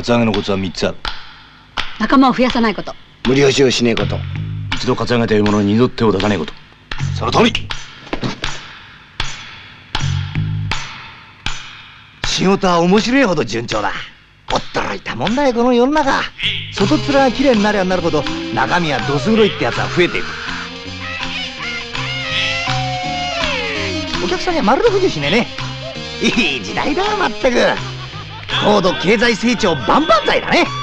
カツアゲのコツは3つある。 仲間を増やさないこと。 無理押しをしねえこと。 一度カツアゲというものに二度手を出さないこと。その通り。 仕事は面白いほど順調だ。驚いたもんだよこの世の中。外面が綺麗になりゃなるほど中身はどす黒いってやつは増えていく。お客さんにはまるで不自由しねえね。いい時代だまったく。高度経済成長万々歳だね。